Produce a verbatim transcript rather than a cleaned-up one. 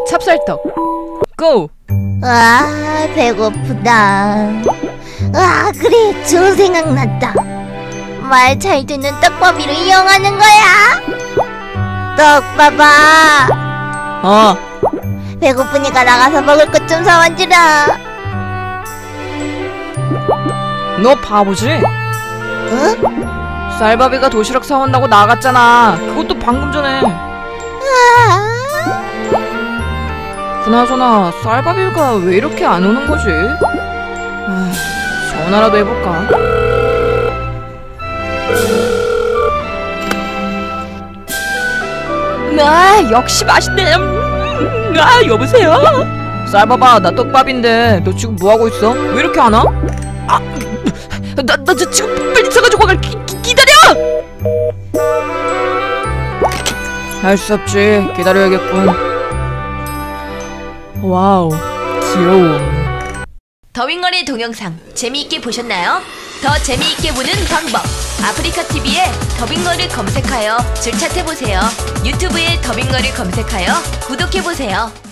찹쌀떡 고! 아, 배고프다. 아, 그래, 좋은 생각 났다. 말 잘 듣는 떡밥이로 이용하는 거야. 떡밥아, 어, 배고프니까 나가서 먹을 것 좀 사와주라. 너 바보지? 응? 쌀밥이가 도시락 사온다고 나갔잖아. 그것도 방금 전에. 아, 그나저나 쌀밥이가 왜 이렇게 안 오는 거지? 아, 전화라도 해볼까? 아, 역시 맛있네. 음, 아, 여보세요? 쌀밥아, 나 떡밥인데 너 지금 뭐하고 있어? 왜 이렇게 안 와? 아, 나, 나 지금 빨리 사가지고 갈 기, 기, 기다려! 할 수 없지. 기다려야겠군. 와우, 귀여워. 더빙거리 동영상 재미있게 보셨나요? 더 재미있게 보는 방법, 아프리카티비에 더빙거리 검색하여 즐찾해보세요. 유튜브에 더빙거리 검색하여 구독해보세요.